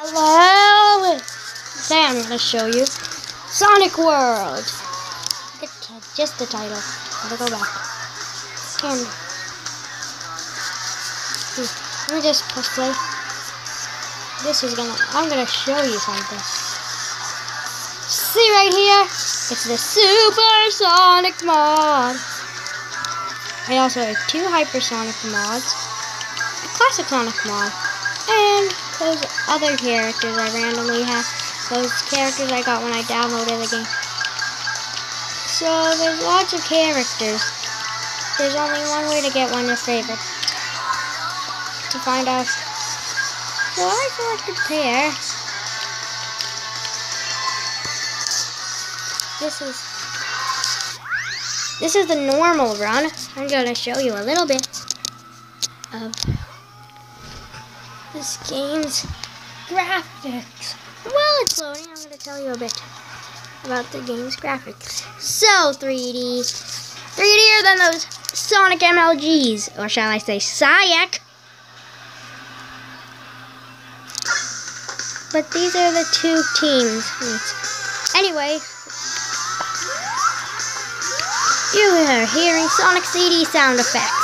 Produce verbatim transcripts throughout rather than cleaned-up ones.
Hello! Today I'm going to show you Sonic World. Just the title. Gotta go back. And let me just press play. This is gonna. I'm gonna show you something. See right here? It's the Super Sonic mod. I also have two Hypersonic mods, a Classic Sonic mod, and those other characters I randomly have. Those characters I got when I downloaded the game. So there's lots of characters. There's only one way to get one your favorite. To find out. So I selected pair. This is this is the normal run. I'm gonna show you a little bit of this game's graphics. While it's loading, I'm gonna tell you a bit about the game's graphics. So three D, three D'er than those Sonic M L Gs, or shall I say Sayak. But these are the two teams. Anyway, you are hearing Sonic C D sound effects.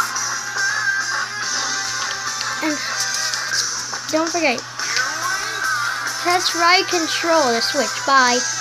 And don't forget, press right control to switch by